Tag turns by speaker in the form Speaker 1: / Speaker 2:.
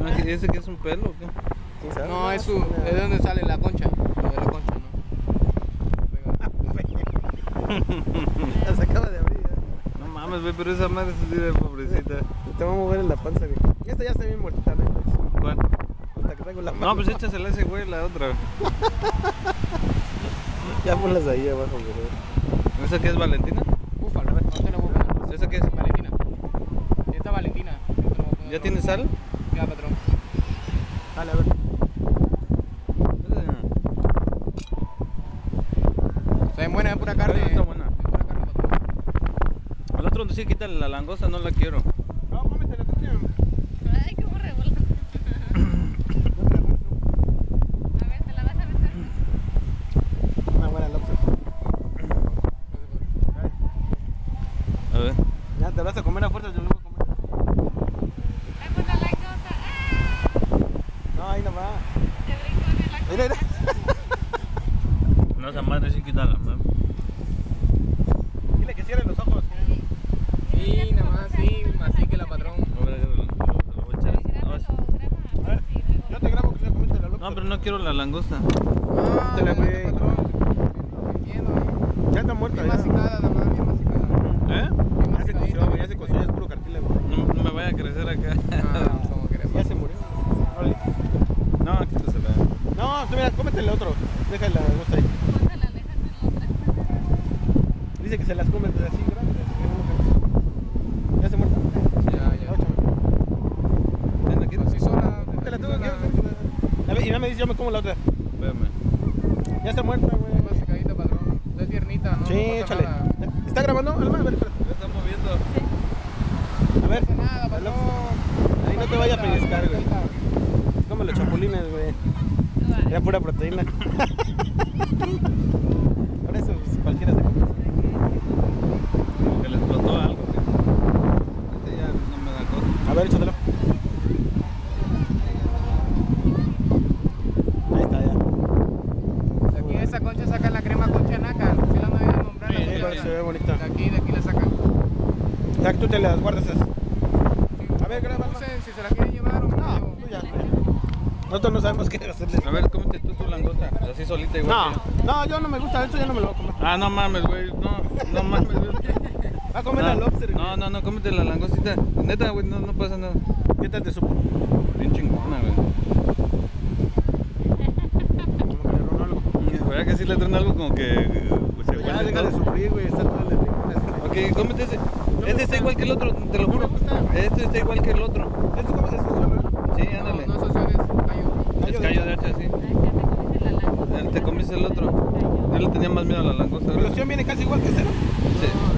Speaker 1: ¿Ese que es un pelo o qué?
Speaker 2: No, es de donde sale la concha. Lo de la concha, ¿no?
Speaker 3: La acaba de abrir.
Speaker 1: No mames, güey, pero esa madre es así de pobrecita.
Speaker 3: Te va a mover en la panza, güey. Esta ya está bien muertita, ¿no?
Speaker 1: ¿Cuál?
Speaker 3: Hasta que traigo la mano.
Speaker 1: No, pues échasela a ese güey, la otra.
Speaker 3: Ya ponlas ahí abajo, güey.
Speaker 1: ¿Esa qué es Valentina?
Speaker 2: Búfalo, no te lo voy a poner.
Speaker 1: ¿Esa qué es?
Speaker 2: Valentina. Esta Valentina.
Speaker 1: ¿Ya tiene sal?
Speaker 2: Ya, patrón.
Speaker 3: Dale, a ver.
Speaker 2: Se ven buena, es pura carne.
Speaker 1: Está buena.
Speaker 2: Es pura carne, patrón.
Speaker 1: Al otro sí, quítale la langosta, no la quiero.
Speaker 3: No, cómetela tú, tío.
Speaker 4: Ay, cómo revuelve. A ver, ¿te la vas a besar?
Speaker 3: Una buena lobster.
Speaker 1: A ver.
Speaker 3: Ya te vas a comer a fuerza, yo lo voy a comer.
Speaker 4: Ay, pues la langosta. ¡Ah!
Speaker 3: No, ahí no va.
Speaker 4: Se brincó en la
Speaker 3: Mira, mira.
Speaker 1: No, esa madre sí quítala, ¿no?
Speaker 3: Dile que cierre los ojos.
Speaker 2: Sí, nada más, sí, así que la patrón.
Speaker 1: A ver, lo voy a echar. No,
Speaker 3: A ver, yo te grabo que ya comiste la lobster.
Speaker 1: no, pero no quiero la langosta.
Speaker 2: Ah,
Speaker 3: Te la
Speaker 2: bueno,
Speaker 3: ve.
Speaker 2: patrón. Entiendo.
Speaker 3: Ya está muerta,
Speaker 2: Bien
Speaker 3: ya.
Speaker 2: masticada, nada más, bien masticada.
Speaker 1: ¿Eh?
Speaker 3: Ya se coció, güey, ya se coció, ya es puro cartílago.
Speaker 1: No me vaya a crecer acá.
Speaker 2: Ah, como queremos.
Speaker 3: Ya se murió. Órale.
Speaker 1: No, quítasela.
Speaker 3: No, tú mira, cómete el otro. Déjala la langosta ahí.
Speaker 4: Póntala, déjate la otra.
Speaker 3: Dice que se las come así grandes. Ya se muerta.
Speaker 2: Ya.
Speaker 1: Ven aquí.
Speaker 2: Así sola.
Speaker 3: Te la tengo que. A ver, y no me dice, yo me como la otra.
Speaker 1: Espérame.
Speaker 3: Ya está muerta, güey.
Speaker 2: Bien masticadita, patrón. Es tiernita, ¿no?
Speaker 3: Sí,
Speaker 2: No pasa
Speaker 3: échale.
Speaker 2: nada.
Speaker 3: ¿Está grabando? Alma, a ver, espera.
Speaker 1: Ya está moviendo.
Speaker 3: A ver.
Speaker 2: No pasa nada, patrón.
Speaker 3: Ahí no te vaya a pellizcar, güey. Come los chapulines, güey. Era pura proteína. Por eso pues, cualquiera se come.
Speaker 1: Que le explotó algo. Este ya no me da cosa.
Speaker 3: A ver, échatelo. Ahí está, ya.
Speaker 2: De aquí de esa concha sacan la crema concha naca. Si la no voy a nombrar.
Speaker 1: Sí,
Speaker 3: Sí, se ve bonita.
Speaker 2: De aquí la sacan.
Speaker 3: Ya que tú te las guardas esas. A ver, graba. Alma.
Speaker 2: Usen si se la quieren llevar o
Speaker 3: No,
Speaker 2: no.
Speaker 3: tú ya. Nosotros no sabemos qué hacerle.
Speaker 1: A ver, cómete tú tu langosta. Así solita igual.
Speaker 3: No,
Speaker 1: que yo.
Speaker 3: no, yo no me gusta, eso ya no me lo voy a comer.
Speaker 1: Ah, no mames, güey. No mames, güey.
Speaker 3: Va a comer la lobster, güey.
Speaker 1: No, cómete la langostita. Neta, güey, no pasa nada.
Speaker 3: ¿Qué tal te supo?
Speaker 1: Bien chingona, güey.
Speaker 3: Como que le ronó algo.
Speaker 1: ¿Verdad que sí le traen algo como que se
Speaker 3: Pero ya
Speaker 1: huele
Speaker 3: deja de
Speaker 1: todo?
Speaker 3: sufrir, güey, está todo el limón.
Speaker 1: Ok, cómete ese. Este está igual que el otro, te lo juro. Este está igual que el otro.
Speaker 3: ¿Esto cómo es eso?
Speaker 1: Sí, ándale.
Speaker 2: No, asociaciones, callo.
Speaker 1: Es callo de hacha, sí.
Speaker 4: Ay, ya te comiste la langosta.
Speaker 1: Te comiste el otro. Yo le tenía más miedo a la langosta.
Speaker 3: La
Speaker 1: ¿verdad?
Speaker 3: ilusión viene casi igual que cero.
Speaker 1: Sí.